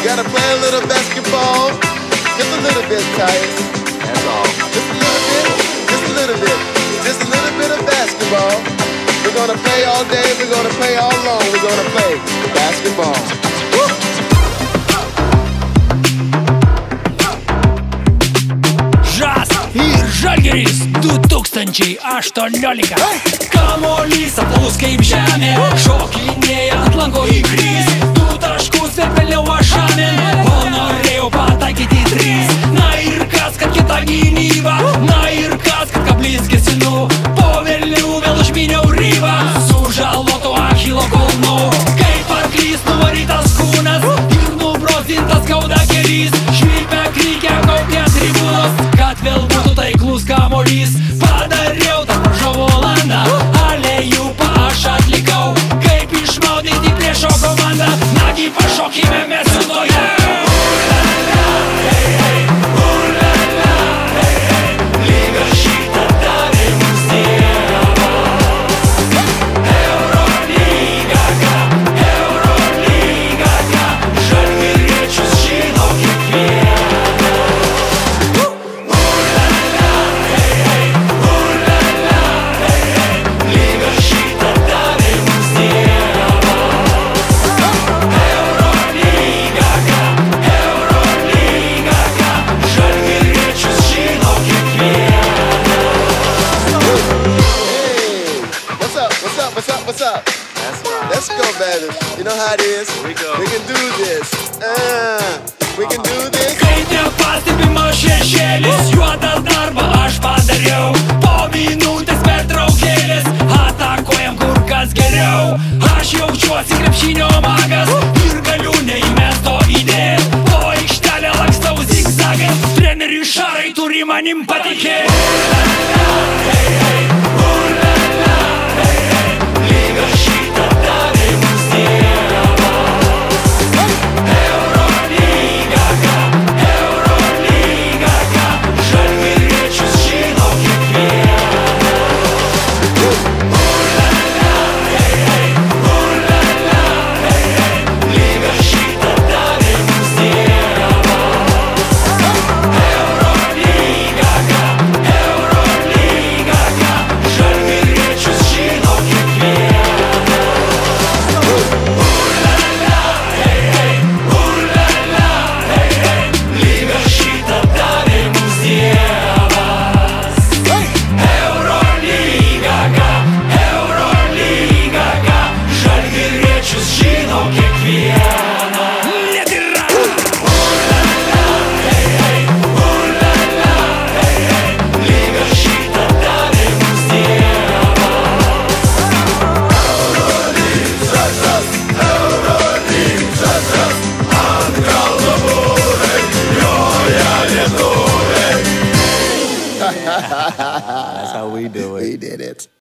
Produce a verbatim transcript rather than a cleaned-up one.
gotta play a little basketball. Just a little bit, Tyus. That's all. Just a little bit. Just a little bit. Just a little bit of basketball. We're gonna play all day. We're gonna play all long. We're gonna play basketball. Woo! Žas ir Žalgiris du tūkstančiai aštuoniolika. Kamuolys apvalus kaip žemė, šokinėja ant lango įkrys. Du taškus ir vėliau ašamin, o norėjau pataikyti trys. Na ir kas, kad kita gynyba, na ir kas, kad kablys gesinu. Po vėliau vėl užminiau ribą, sužaloto Achilo kulnu. Kaip arklys nuvarytas kūnas ir nubrozdintas skauda kelys. Švilpia, klykia, kaukia tribūnos, kad vėl būtų taiklus kamuolys. Padariau tą pražavo valandą, alėjupą aš atlikau. Kaip išmaudyti priešo komandą, nagi pašokime mes su toje. What's up? That's right. Let's go, baby. You know how it is. Here we go. We can do this. Uh, we can do this. Kai nepastebimas šešėlis, juodas darbą aš padariau. Po minutės pertraukėlės, atakuojam kur kas geriau. Aš jaučiuosi krepšinio magas ir galiu neįmesto įdėt. Po aikštelę lakstau zigzagas, treneriui Šarai turi manim patikėt.